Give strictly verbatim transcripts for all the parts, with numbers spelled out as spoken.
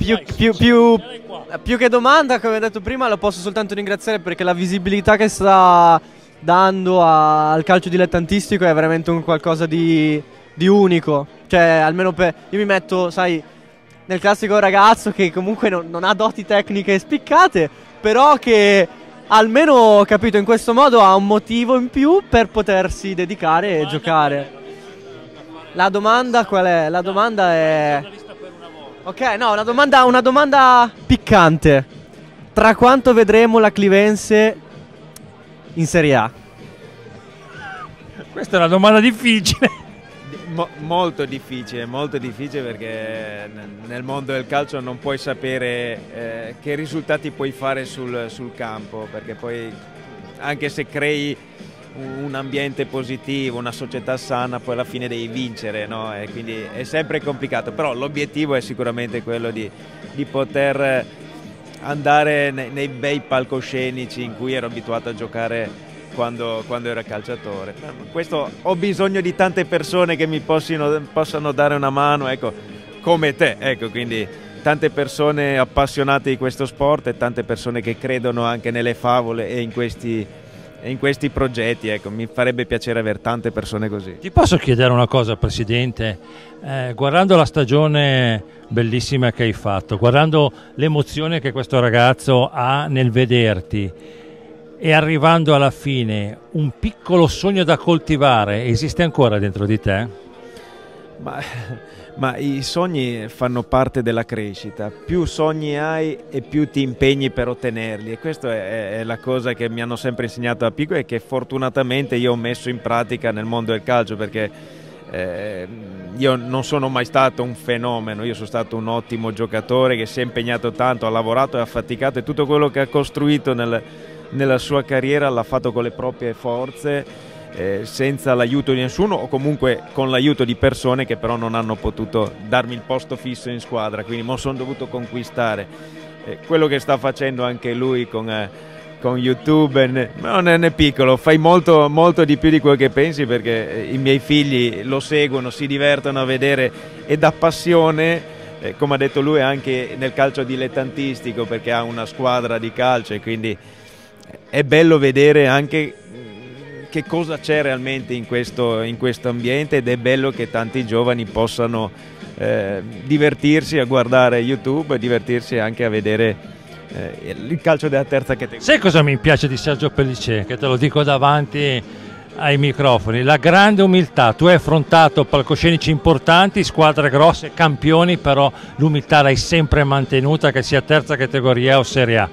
più, più, più, più che domanda, come ho detto prima, lo posso soltanto ringraziare perché la visibilità che sta dando a, al calcio dilettantistico è veramente un qualcosa di, di unico. Cioè, almeno per... Io mi metto, sai, nel classico ragazzo che comunque non, non ha doti tecniche spiccate, però che almeno, capito, in questo modo ha un motivo in più per potersi dedicare e giocare. La domanda qual è? La domanda è... Ok, no, una domanda, una domanda piccante. Tra quanto vedremo la Clivense in Serie A? Questa è una domanda difficile. Mo molto difficile, molto difficile perché nel mondo del calcio non puoi sapere eh, che risultati puoi fare sul, sul campo, perché poi anche se crei un ambiente positivo, una società sana, poi alla fine devi vincere, no? E quindi è sempre complicato, però l'obiettivo è sicuramente quello di, di poter andare nei, nei bei palcoscenici in cui ero abituato a giocare quando, quando ero calciatore. Questo ho bisogno di tante persone che mi possano, possano dare una mano, ecco, come te, ecco, quindi tante persone appassionate di questo sport e tante persone che credono anche nelle favole e in questi in questi progetti, ecco, mi farebbe piacere avere tante persone così. Ti posso chiedere una cosa, Presidente? Eh, guardando la stagione bellissima che hai fatto, guardando l'emozione che questo ragazzo ha nel vederti e arrivando alla fine, un piccolo sogno da coltivare esiste ancora dentro di te? Ma, ma i sogni fanno parte della crescita, più sogni hai e più ti impegni per ottenerli, e questa è, è la cosa che mi hanno sempre insegnato da piccolo e che fortunatamente io ho messo in pratica nel mondo del calcio, perché eh, io non sono mai stato un fenomeno, io sono stato un ottimo giocatore che si è impegnato tanto, ha lavorato e ha faticato, e tutto quello che ha costruito nel, nella sua carriera l'ha fatto con le proprie forze, Eh, senza l'aiuto di nessuno, o comunque con l'aiuto di persone che però non hanno potuto darmi il posto fisso in squadra, quindi me lo sono dovuto conquistare. Eh, quello che sta facendo anche lui con, eh, con YouTube ne, non è, è piccolo, fai molto, molto di più di quello che pensi, perché eh, i miei figli lo seguono, si divertono a vedere, e da passione, eh, come ha detto lui, anche nel calcio dilettantistico, perché ha una squadra di calcio, e quindi è bello vedere anche che cosa c'è realmente in questo, in questo ambiente, ed è bello che tanti giovani possano eh, divertirsi a guardare YouTube, divertirsi anche a vedere eh, il calcio della terza categoria. Sai cosa mi piace di Sergio Pellicer? Che te lo dico davanti ai microfoni: la grande umiltà. Tu hai affrontato palcoscenici importanti, squadre grosse, campioni, però l'umiltà l'hai sempre mantenuta, che sia terza categoria o Serie A.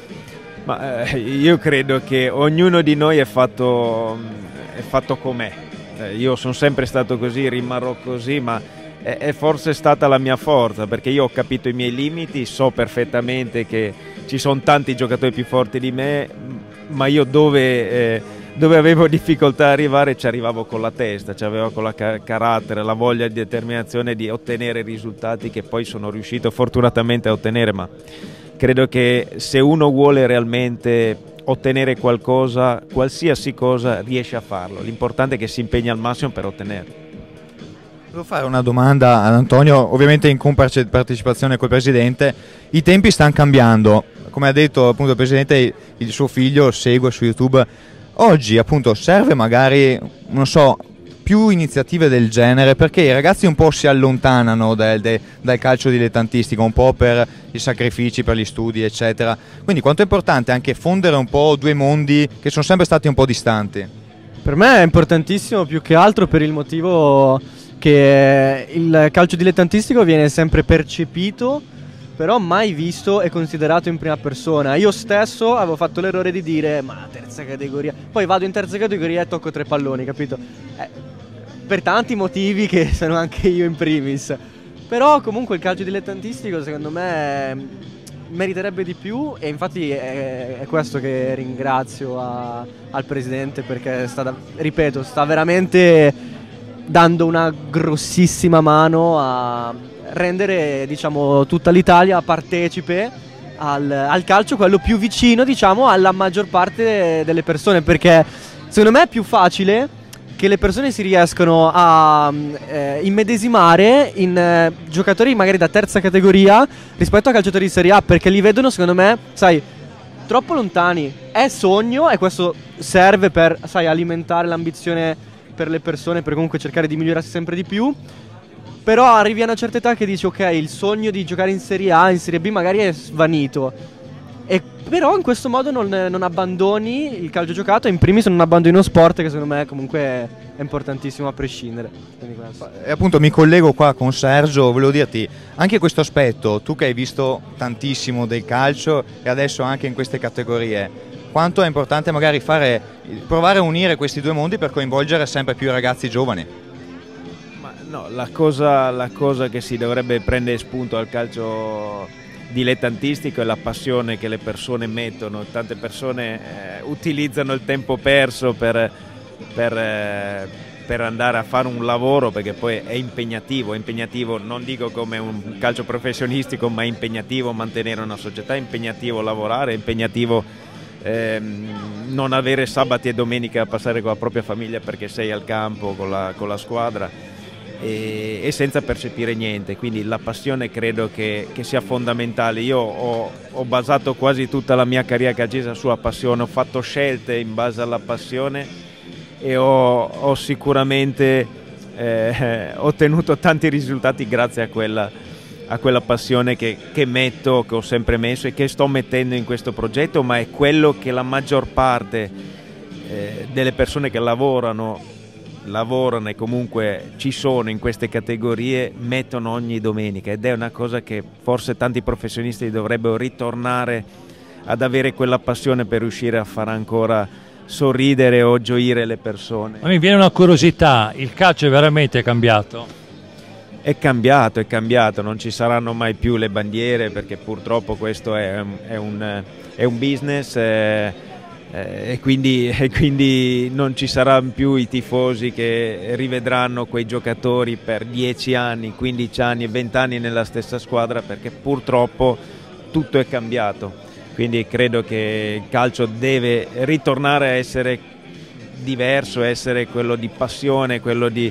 Ma eh, io credo che ognuno di noi è fatto, è fatto com'è. Eh, io sono sempre stato così, rimarrò così, ma è, è forse stata la mia forza, perché io ho capito i miei limiti, so perfettamente che ci sono tanti giocatori più forti di me, ma io dove, eh, dove avevo difficoltà a arrivare ci arrivavo con la testa, ci avevo con la ca carattere, la voglia di determinazione di ottenere risultati che poi sono riuscito fortunatamente a ottenere, ma credo che se uno vuole realmente ottenere qualcosa, qualsiasi cosa, riesce a farlo. L'importante è che si impegni al massimo per ottenerlo. Devo fare una domanda ad Antonio, ovviamente in compartecipazione col Presidente. I tempi stanno cambiando, come ha detto appunto il Presidente, il suo figlio segue su YouTube. Oggi appunto serve magari, non so, più iniziative del genere, perché i ragazzi un po' si allontanano dal, dal calcio dilettantistico, un po' per i sacrifici, per gli studi eccetera, quindi quanto è importante anche fondere un po' due mondi che sono sempre stati un po' distanti? Per me è importantissimo, più che altro per il motivo che il calcio dilettantistico viene sempre percepito, però mai visto e considerato in prima persona. Io stesso avevo fatto l'errore di dire ma terza categoria, poi vado in terza categoria e tocco tre palloni, capito? Eh, per tanti motivi che sono anche io in primis, però comunque il calcio dilettantistico secondo me meriterebbe di più, e infatti è, è questo che ringrazio a, al Presidente, perché sta, da, ripeto, sta veramente dando una grossissima mano a rendere, diciamo, tutta l'Italia partecipe al, al calcio, quello più vicino, diciamo, alla maggior parte delle persone, perché secondo me è più facile che le persone si riescono a eh, immedesimare in eh, giocatori magari da terza categoria rispetto a calciatori di Serie A, perché li vedono, secondo me, sai, troppo lontani. È sogno e questo serve per, sai, alimentare l'ambizione per le persone, per comunque cercare di migliorarsi sempre di più. Però arrivi a una certa età che dici ok, il sogno di giocare in Serie A, in Serie B magari è svanito. E però in questo modo non, non abbandoni il calcio giocato, e in primis non abbandoni uno sport che secondo me comunque è importantissimo a prescindere. E appunto mi collego qua con Sergio, volevo dirti anche questo aspetto, tu che hai visto tantissimo del calcio e adesso anche in queste categorie, quanto è importante magari fare, provare a unire questi due mondi per coinvolgere sempre più i ragazzi giovani? Ma no, la cosa, la cosa che si dovrebbe prendere spunto al calcio dilettantistico è la passione che le persone mettono. Tante persone eh, utilizzano il tempo perso per, per, eh, per andare a fare un lavoro, perché poi è impegnativo, è impegnativo, non dico come un calcio professionistico, ma è impegnativo mantenere una società, è impegnativo lavorare, è impegnativo ehm, non avere sabati e domeniche a passare con la propria famiglia perché sei al campo con la, con la squadra. E, e senza percepire niente, quindi la passione credo che, che sia fondamentale. Io ho, ho basato quasi tutta la mia carriera calcistica sulla passione, ho fatto scelte in base alla passione e ho, ho sicuramente eh, ottenuto tanti risultati grazie a quella, a quella passione che, che metto, che ho sempre messo e che sto mettendo in questo progetto, ma è quello che la maggior parte eh, delle persone che lavorano lavorano e comunque ci sono in queste categorie mettono ogni domenica, ed è una cosa che forse tanti professionisti dovrebbero ritornare ad avere, quella passione per riuscire a far ancora sorridere o gioire le persone. Ma mi viene una curiosità, il calcio è veramente cambiato? È cambiato, è cambiato, non ci saranno mai più le bandiere perché purtroppo questo è, è, un, è un business eh, E quindi, e quindi non ci saranno più i tifosi che rivedranno quei giocatori per dieci anni, quindici anni, venti anni nella stessa squadra, perché purtroppo tutto è cambiato. Quindi credo che il calcio deve ritornare a essere diverso, essere quello di passione, quello di,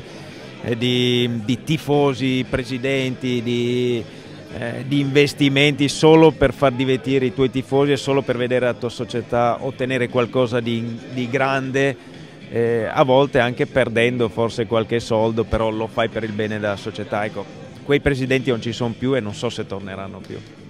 di, di tifosi, presidenti, di... Eh, di investimenti solo per far divertire i tuoi tifosi e solo per vedere la tua società ottenere qualcosa di, di grande, eh, a volte anche perdendo forse qualche soldo, però lo fai per il bene della società. Ecco, quei presidenti non ci sono più e non so se torneranno più.